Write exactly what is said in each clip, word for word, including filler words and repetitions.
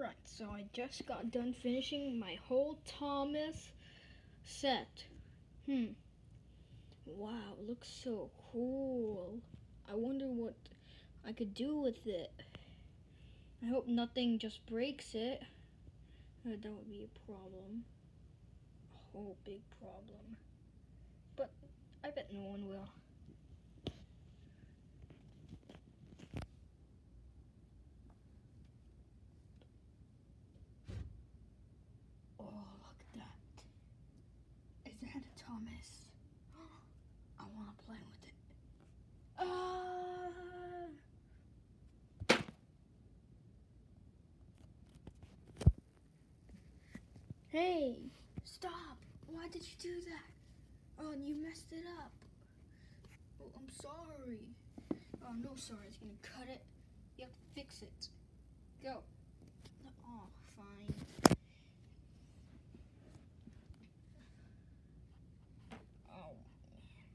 Alright, so I just got done finishing my whole Thomas set. Hmm. Wow, it looks so cool. I wonder what I could do with it. I hope nothing just breaks it. Uh, that would be a problem. A whole big problem. But I bet no one will. Oh, look at that. Is that a Thomas? I want to play with it. Uh... Hey, stop. Why did you do that? Oh, you messed it up. Oh, I'm sorry. Oh, no sorry. It's going to cut it. You have to fix it. Go. Oh, fine. Oh, man.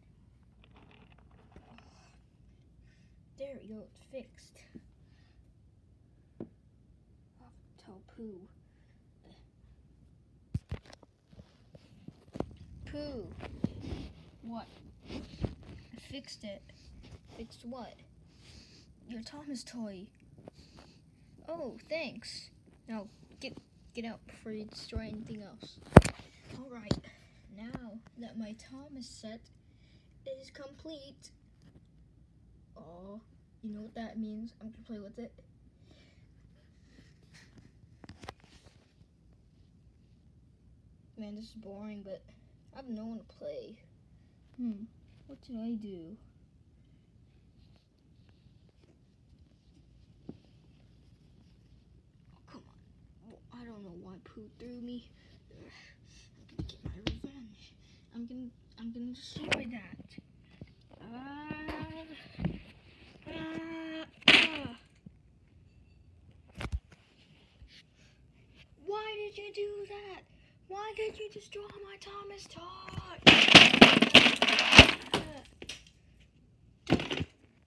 There we go. It's fixed. I'll have to tell Pooh. Pooh. What? I fixed it. Fixed what? Your Thomas toy. Oh, thanks. Now, get get out before you destroy anything else. Alright, now that my Thomas set is complete. Oh, you know what that means? I'm gonna play with it. Man, this is boring, but I have no one to play. Hmm, what should I do? Oh, come on. I don't know why Pooh threw me. I'm gonna get my revenge. I'm gonna, I'm gonna destroy that. Ah, ah, ah. Why did you do that? Why did you destroy my Thomas toy?